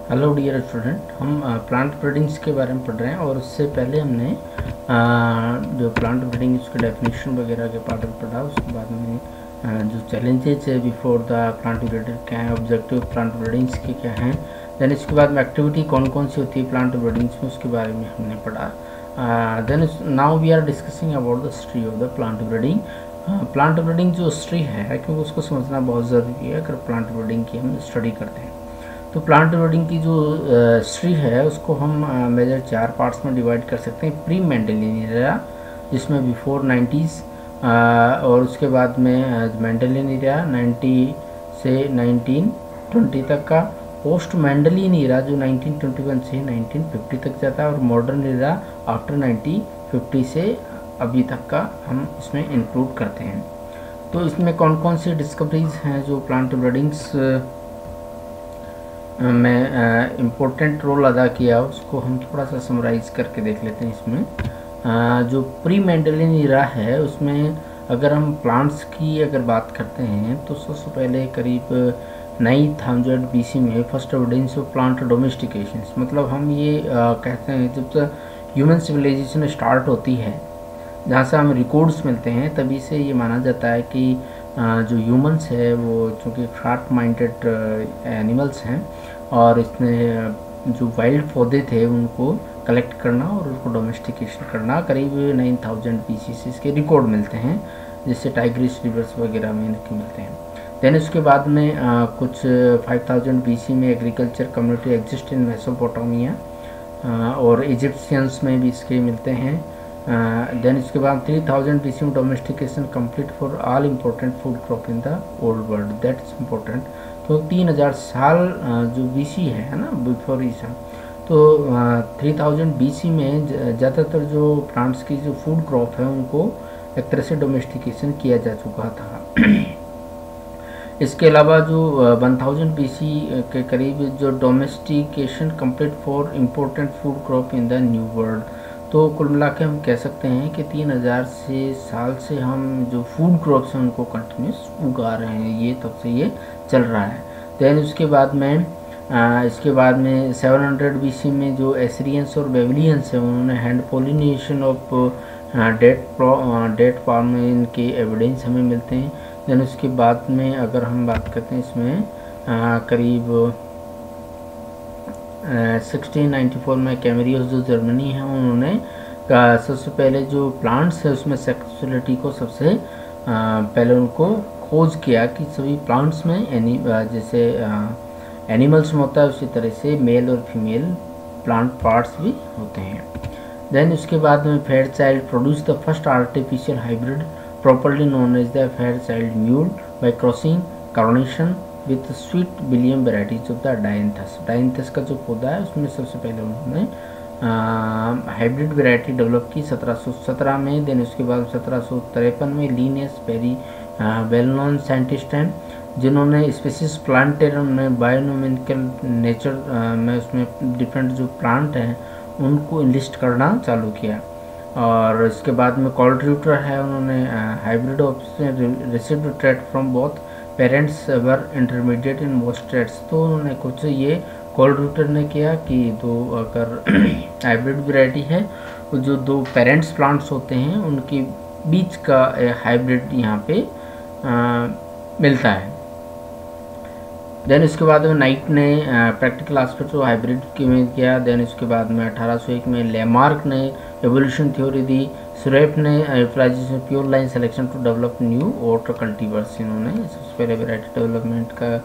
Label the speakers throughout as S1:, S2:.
S1: Hello dear student, हम plant breedings के बारे में पढ़ रहे हैं और उससे पहले हमने जो प्लांट ब्रीडिंग उसके डेफिनेशन वगैरह के पार्ट में पढ़ा। उसके बाद में जो चैलेंजेस है बिफोर द प्लांट ब्रीडर क्या है, ऑब्जेक्टिव प्लांट ब्रीडिंग्स के क्या हैं, देन इसके बाद में एक्टिविटी कौन कौन सी होती है प्लांट ब्रीडिंग्स में उसके बारे में हमने पढ़ा। Then now we are discussing about the history of the plant breeding. Plant breeding जो हिस्ट्री है, क्योंकि उसको समझना बहुत ज़रूरी है अगर प्लांट ब्रीडिंग की हम स्टडी करते हैं। तो प्लांट ब्रीडिंग की जो हिस्ट्री है उसको हम मेजर 4 पार्ट्स में डिवाइड कर सकते हैं। प्री मेंडेलियन एरा, जिसमें बिफोर 90s, और उसके बाद में मेंडेलियन एरा 90 से 1920 तक का। पोस्ट मेंडेलियन एरा जो 1921 से 1950 तक जाता है, और मॉडर्न एरा आफ्टर 1950 से अभी तक का हम इसमें इंक्लूड करते हैं। तो इसमें कौन कौन सी डिस्कवरीज हैं जो प्लांट ब्रीडिंग्स में इम्पोर्टेंट रोल अदा किया, उसको हम थोड़ा सा समराइज़ करके देख लेते हैं। इसमें जो प्री मेंडेलियन एरा है उसमें अगर हम प्लांट्स की अगर बात करते हैं तो सबसे पहले करीब 9000 BC में first evidence of plant domestication, मतलब हम ये कहते हैं जब से ह्यूमन सिविलाइजेशन स्टार्ट होती है, जहाँ से हमें रिकॉर्ड्स मिलते हैं, तभी से ये माना जाता है कि जो ह्यूमंस है वो चूँकि शार्प माइंडेड एनिमल्स हैं, और इसने जो वाइल्ड पौधे थे उनको कलेक्ट करना और उनको डोमेस्टिकेशन करना करीब 9000 BC से इसके रिकॉर्ड मिलते हैं, जिससे टाइग्रिस रिवर्स वगैरह में इनके मिलते हैं। देन उसके बाद में कुछ 5000 BC में agriculture community exist in Mesopotamia, और इजिप्शियंस में भी इसके मिलते हैं। देन इसके बाद 3000 BC में domestication complete for all important food crop in the old world. That's important, तो 3000 साल जो BC है ना, बिफोर ईसा, तो 3000 BC में ज़्यादातर जो प्लांट्स की जो फूड क्रॉप है उनको एक तरह से डोमेस्टिकेशन किया जा चुका था। इसके अलावा जो 1000 BC के करीब जो domestication complete for important food crop in the new world. तो कुल मिला के हम कह सकते हैं कि 3000 साल से हम जो फूड क्रॉप्स हैं उनको कंटिन्यूस उगा रहे हैं, ये तब से ये चल रहा है। देन उसके बाद में 700 BC में जो एसिरियंस और बेबिलियंस हैं उन्होंने hand pollination of date palm में इनके एविडेंस हमें मिलते हैं। देन उसके बाद में अगर हम बात करते हैं इसमें करीब 1694 में कैमरियस जो जर्मनी है उन्होंने सबसे पहले जो प्लांट्स है उसमें सेक्सुअलिटी को सबसे पहले उनको खोज किया कि सभी प्लांट्स में जैसे एनिमल्स में होता है उसी तरह से मेल और फीमेल प्लांट पार्ट्स भी होते हैं। देन उसके बाद में Fairchild produce the first artificial hybrid properly known as the Fairchild mule by crossing carnation with sweet William varieties of the dianthus. Dianthus का जो पौधा है उसमें सबसे पहले उन्होंने हाइब्रिड वेराइटी डेवलप की 1717 में। देन उसके बाद 1753 में Linnaeus very well known scientist हैं जिन्होंने स्पीसीज प्लांटेरियम में बायोनोमिकल नेचर में उसमें डिफरेंट जो प्लांट हैं उनको लिस्ट करना चालू किया। और इसके बाद में कॉल्ड्यूटर है, उन्होंने hybrid option received trait from both parents were intermediate in most traits. तो उन्होंने कुछ ये कॉल्ड्यूटर ने किया कि दो अगर हाइब्रिड वैरायटी है तो जो दो पेरेंट्स प्लांट्स होते हैं उनके बीच का हाइब्रिड यहाँ पे मिलता है। देन इसके बाद में नाइट ने प्रैक्टिकल एस्पेक्ट ऑफ हाइब्रिड की में किया। देन इसके बाद में 1801 में लेमार्क ने एवोल्यूशन थ्योरी दी। सुरेफ ने utilization pure line selection to develop new oat cultivars, इन्होंने सबसे पहले वैरायटी डेवलपमेंट का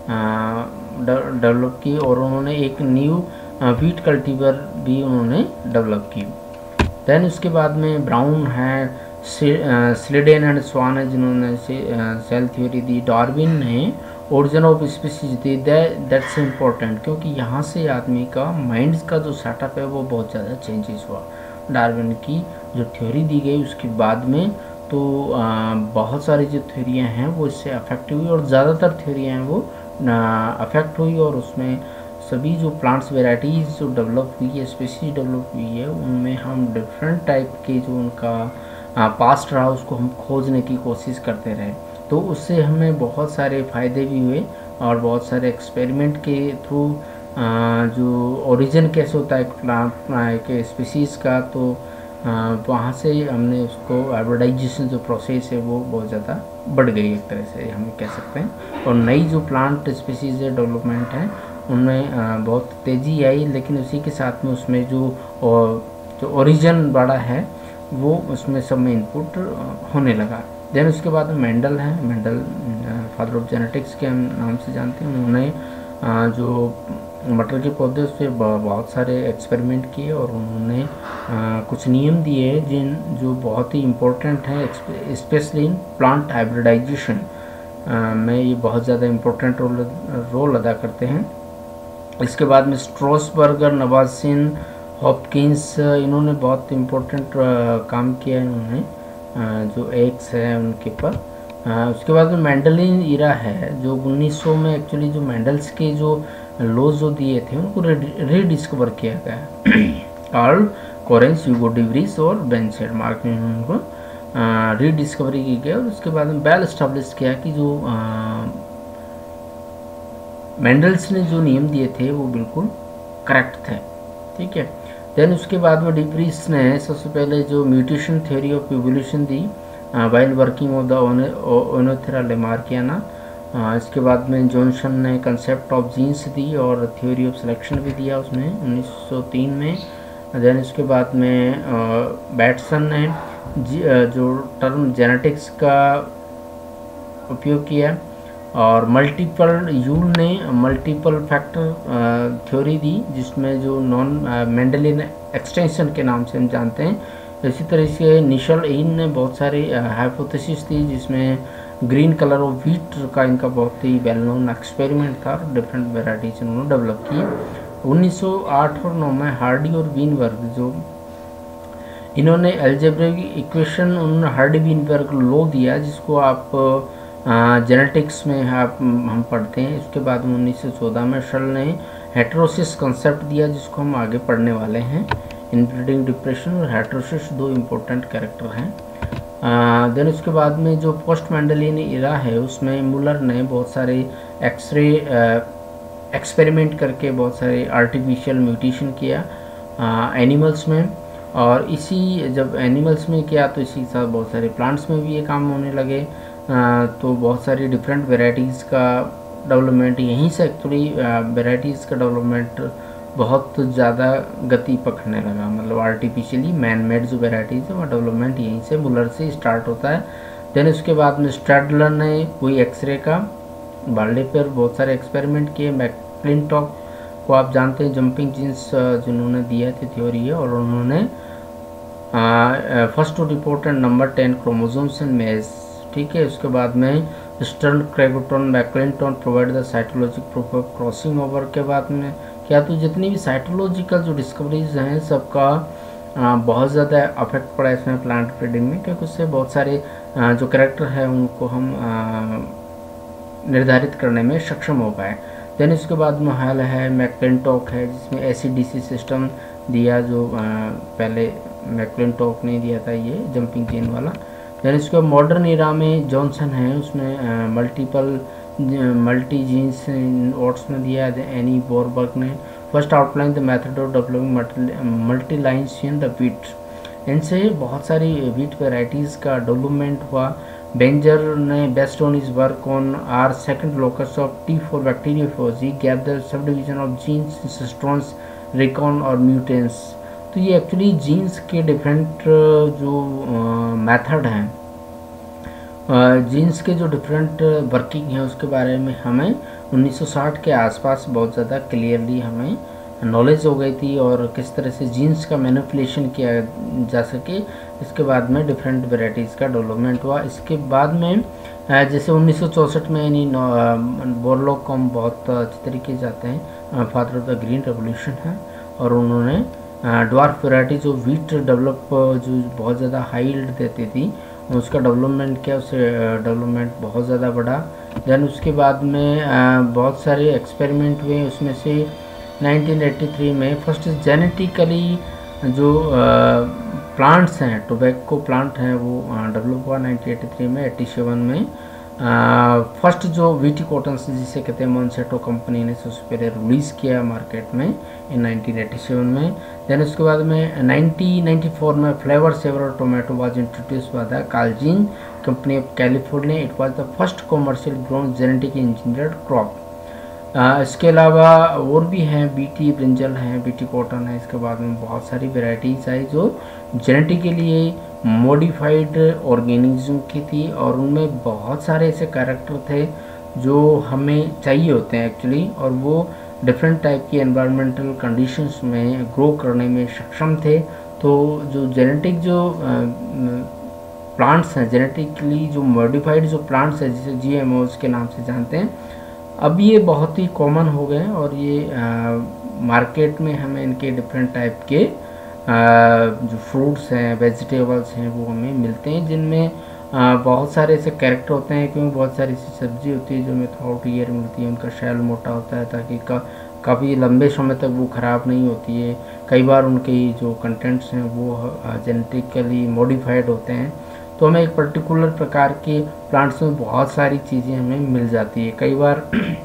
S1: डेवलप की, और उन्होंने एक न्यू व्हीट कल्टीवर भी उन्होंने डेवलप की। देन उसके बाद में ब्राउन है, स्लिडेन एंड स्वान है जिन्होंने सेल थ्योरी दी। डार्विन ने ओरिजिन ऑफ स्पीसीज दी। दैट्स इम्पोर्टेंट, क्योंकि यहाँ से आदमी का माइंड्स का जो सेटअप है वो बहुत ज़्यादा चेंजेस हुआ। डार्विन की जो थ्योरी दी गई उसके बाद में तो बहुत सारी जो थ्योरियाँ हैं वो इससे अफेक्ट हुई, और ज़्यादातर थ्योरियाँ हैं वो अफेक्ट हुई, और उसमें सभी जो प्लांट्स वेराइटीज़ जो डेवलप हुई है, स्पीसीज डेवलप हुई है, उनमें हम डिफरेंट टाइप के जो उनका पास्ट रहा उसको हम खोजने की कोशिश करते रहे। तो उससे हमें बहुत सारे फ़ायदे भी हुए और बहुत सारे एक्सपेरिमेंट के थ्रू जो ओरिजिन कैसे होता है प्लांट के स्पीसीज़ का, तो वहाँ से हमने उसको हाइब्रिडाइजेशन जो प्रोसेस है वो बहुत ज़्यादा बढ़ गई, एक तरह से हम कह सकते हैं। और नई जो प्लांट स्पीसीज़ है डेवलपमेंट है उनमें बहुत तेज़ी आई, लेकिन उसी के साथ में उसमें जो ओरिजिन बड़ा है वो उसमें सब में इनपुट होने लगा। देन उसके बाद मेंडल है, मेंडल फादर ऑफ जेनेटिक्स के नाम से जानते हैं। उन्होंने जो मटर के पौधे उस पर बहुत सारे एक्सपेरिमेंट किए और उन्होंने कुछ नियम दिए जो बहुत ही इम्पोर्टेंट हैं, स्पेशली इन प्लांट हाइब्रिडाइजेशन में ये बहुत ज़्यादा इम्पोर्टेंट रोल अदा करते हैं। इसके बाद में स्ट्रॉसबर्गर, नवासिन, हॉपकिंस, इन्होंने बहुत इम्पोर्टेंट काम किया है इन्होंने, जो एग्स है उनके ऊपर। उसके बाद में मेंडलिन इरा है, जो 1900 में एक्चुअली जो मेंडल्स के जो लॉज जो दिए थे उनको रीडिस्कवर किया गया। Carl Correns, Hugo de Vries और बेंसेड मार्क ने उनको रीडिस्कवरी की गई। और उसके बाद में वेल एस्टेब्लिश किया कि जो मेंडल्स ने जो नियम दिए थे वो बिल्कुल करेक्ट थे, ठीक है। देन उसके बाद में डिप्रीस ने सबसे पहले जो म्यूटेशन थ्योरी ऑफ इवोल्यूशन दी while working of the Oenothera lamarckiana. इसके बाद में जॉनसन ने कंसेप्ट ऑफ जीन्स दी और थ्योरी ऑफ सिलेक्शन भी दिया उसमें 1903 में। देन उसके बाद में बैटसन ने जो टर्म जेनेटिक्स का उपयोग किया और मल्टीपल यूल ने मल्टीपल फैक्टर थ्योरी दी, जिसमें जो नॉन मेंडलियन एक्सटेंशन के नाम से हम जानते हैं। इसी तरह से निशल इन ने बहुत सारी हाइपोथेसिस दी, जिसमें ग्रीन कलर ऑफ व्हीट का इनका बहुत ही वेल नोन एक्सपेरिमेंट था। डिफरेंट वेराइटीज उन्होंने डेवलप की। 1908 और 9 में हार्डी और वीनबर्ग जो इन्होंने अलजेब्रिक इक्वेशन, उन्होंने हार्डी वीनबर्ग लॉ दिया, जिसको आप जेनेटिक्स में हम पढ़ते हैं। इसके बाद में 1914 में शल ने हेटेरोसिस कंसेप्ट दिया, जिसको हम आगे पढ़ने वाले हैं। इनब्रीडिंग डिप्रेशन और हेटेरोसिस दो इम्पोर्टेंट कैरेक्टर हैं। देन उसके बाद में जो पोस्ट मेंडलियन इरा है उसमें मुलर ने बहुत सारे एक्सरे एक्सपेरिमेंट करके बहुत सारे आर्टिफिशियल म्यूटेशन किया एनिमल्स में। और इसी जब एनिमल्स में किया तो इसी के साथ बहुत सारे प्लांट्स में भी ये काम होने लगे। तो बहुत सारी डिफरेंट वेराइटीज़ का डेवलपमेंट यहीं से एक्चुअली वेराइटीज़ का डेवलपमेंट बहुत ज़्यादा गति पकड़ने लगा। मतलब आर्टिफिशियली मैन मेड जो वेराइटीज़ है वो डेवलपमेंट यहीं से मुलर से स्टार्ट होता है। देन उसके बाद में स्ट्रैडलर ने कोई एक्सरे का बाल्डे पर बहुत सारे एक्सपेरिमेंट किए। मैक्लिंटॉक को आप जानते हैं, जंपिंग जीन्स जिन्होंने दिया थे थ्योरी है, और उन्होंने first to report number 10 chromosomes in maize, ठीक है। उसके बाद में Stern, Creighton, McClintock provide the cytologic proof of crossing over के बाद में क्या, तो जितनी भी साइटोलॉजिकल जो डिस्कवरीज हैं सबका बहुत ज़्यादा अफेक्ट पड़ा इसमें प्लांट ब्रीडिंग में, क्योंकि उससे बहुत सारे जो कैरेक्टर है उनको हम निर्धारित करने में सक्षम हो पाए। देन उसके बाद में हाल है मैक्लिंटॉक है, जिसमें एसीडीसी सिस्टम दिया, जो पहले मैक्लिंटॉक ने दिया था ये जंपिंग जीन वाला। देन इसके मॉडर्न इरा में जॉनसन है, उसमें मल्टी जीन्स ओट्स में दिया है। एनी बोरबर्ग ने first outline the method of developing multi lines in the wheat. इनसे बहुत सारी व्हीट वेराइटीज़ का डेवलपमेंट हुआ। बेंजर ने based on his work on r second locus ऑफ T4 bacteriophage gave the sub division of genes, cistrons, recon और mutons. तो ये एक्चुअली जीन्स के डिफरेंट जो मेथड हैं, जीन्स के जो डिफरेंट वर्किंग है उसके बारे में हमें 1960 के आसपास बहुत ज़्यादा क्लियरली हमें नॉलेज हो गई थी, और किस तरह से जीन्स का मैनिपुलेशन किया जा सके। इसके बाद में डिफरेंट वेराइटीज़ का डेवलपमेंट हुआ। इसके बाद में जैसे 1964 में यानी बोरलॉग को हम बहुत अच्छी तरीके से जाते हैं, father of the green revolution है, और उन्होंने ड्वार्फ वेराइटी जो व्हीट डेवलप जो बहुत ज़्यादा हाई यील्ड देती थी उसका डेवलपमेंट किया, उससे डेवलपमेंट बहुत ज़्यादा बढ़ा। देन उसके बाद में बहुत सारे एक्सपेरिमेंट हुए, उसमें से 1983 में फर्स्ट जेनेटिकली जो प्लांट्स हैं, टोबैको प्लांट हैं, वो डेवलप हुआ 1983 में। 87 में फर्स्ट जो वीटी कॉटन जिसे कहते हैं मॉन्सेटो कंपनी ने सबसे पहले रिलीज़ किया मार्केट में इन 1987 में। देन उसके बाद में 1994 में Flavr Savr tomato was introduce हुआ था Calgene company of California. It was the first commercial grown genetic engineered crop. इसके अलावा और भी हैं, बीटी ब्रिंजल हैं, बीटी कॉटन है। इसके बाद में बहुत सारी वेराइटीज़ आई जो जेनेटिकली मॉडिफाइड ऑर्गेनिज्म की थी, और उनमें बहुत सारे ऐसे कैरेक्टर थे जो हमें चाहिए होते हैं एक्चुअली, और वो डिफरेंट टाइप की एनवायरमेंटल कंडीशंस में ग्रो करने में सक्षम थे। तो जो जेनेटिक जो प्लांट्स हैं, जेनेटिकली जो मॉडिफाइड जो प्लांट्स हैं जिसे जीएमओज के नाम से जानते हैं, अब ये बहुत ही कॉमन हो गए हैं, और ये मार्केट में हमें इनके डिफरेंट टाइप के जो फ्रूट्स हैं, वेजिटेबल्स हैं, वो हमें मिलते हैं, जिनमें बहुत सारे ऐसे कैरेक्टर होते हैं, क्योंकि बहुत सारी ऐसी सब्जी होती है जो हमें थ्रू आउट ईयर मिलती है। उनका शेल मोटा होता है ताकि काफ़ी लंबे समय तक वो ख़राब नहीं होती है। कई बार उनके जो कंटेंट्स हैं वो जेनेटिकली मॉडिफाइड होते हैं, तो हमें एक पर्टिकुलर प्रकार के प्लांट्स में बहुत सारी चीज़ें हमें मिल जाती है। कई बार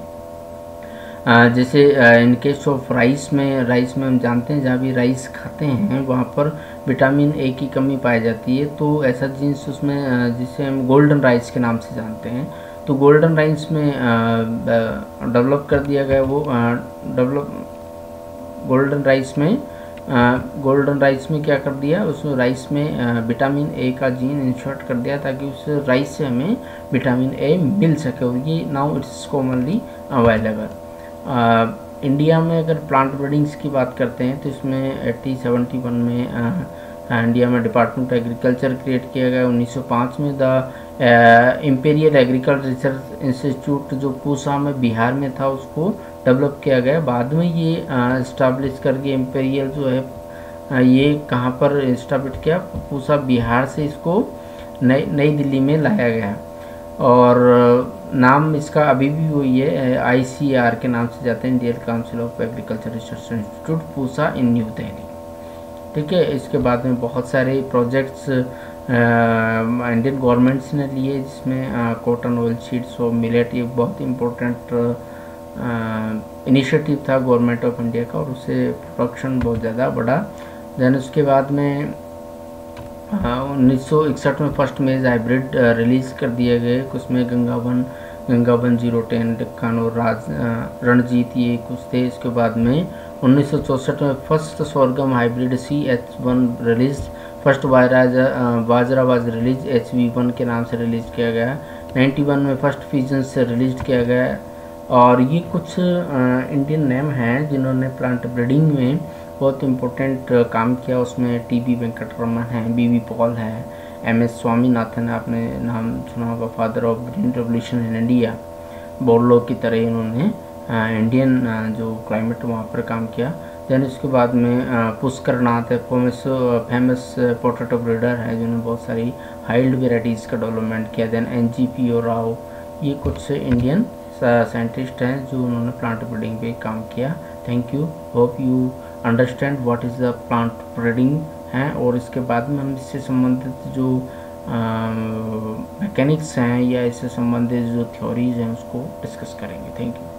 S1: जैसे इन केस ऑफ राइस में हम जानते हैं जहाँ भी राइस खाते हैं वहाँ पर विटामिन ए की कमी पाई जाती है। तो ऐसा जीन्स उसमें जिसे हम गोल्डन राइस के नाम से जानते हैं, तो गोल्डन राइस में डेवलप कर दिया गया वो गोल्डन राइस में क्या कर दिया, उस राइस में विटामिन ए का जीन इंसर्ट कर दिया ताकि उस राइस से हमें विटामिन ए मिल सके, और ये now it's commonly available. India में अगर प्लांट ब्रीडिंग्स की बात करते हैं तो इसमें 1871 में इंडिया में डिपार्टमेंट ऑफ एग्रीकल्चर क्रिएट किया गया। 1905 में the Imperial Agriculture Research Institute जो पूसा में बिहार में था उसको डेवलप किया गया। बाद में ये इस्टाब्लिश करके इम्पीरियल जो है ये कहाँ पर इस्टाब्लिश किया, पूसा बिहार से इसको नई दिल्ली में लाया गया, और नाम इसका अभी भी वही है, ICAR के नाम से जाते हैं, Indian Council of Agriculture Research Institute Pusa in New Delhi. ठीक है, इसके बाद में बहुत सारे प्रोजेक्ट्स इंडियन गवर्नमेंट्स ने लिए, जिसमें कॉटन ऑयल सीड्स और मिलेट ये बहुत इम्पोर्टेंट इनिशिएटिव था गवर्नमेंट ऑफ इंडिया का, और उससे प्रोडक्शन बहुत ज़्यादा बढ़ा। देन उसके बाद में 1961 में फर्स्ट मेज हाइब्रिड रिलीज़ कर दिए गए। उसमें गंगावन 010 डेक्कन और रणजीत ये कुछ थे। इसके बाद में 1964 में first sorghum hybrid CH1 release, first bajra was release HV1 के नाम से रिलीज़ किया गया। 91 में फर्स्ट फिजन से रिलीज किया गया। और ये कुछ इंडियन नेम हैं जिन्होंने प्लांट ब्रीडिंग में बहुत इम्पोर्टेंट काम किया। उसमें TB वेंकटरमन है, BB पॉल है, MS स्वामीनाथन है, आपने नाम सुना होगा, father of green revolution in India. Borlaug की तरह इन्होंने इंडियन जो क्लाइमेट वहाँ पर काम किया। देन उसके बाद में पुष्कर नाथ है, फेमस पोटैटो ब्रीडर है जिन्होंने बहुत सारी हाइल्ड वेराइटीज़ का डेवलपमेंट किया। देन NGPO राव, ये कुछ इंडियन साइंटिस्ट हैं जो उन्होंने प्लांट ब्रीडिंग पे काम किया। Thank you, hope you understand what is the plant breeding है। और इसके बाद में हम इससे संबंधित जो मैकेनिक्स हैं या इससे संबंधित जो थ्योरीज हैं उसको डिस्कस करेंगे। Thank you.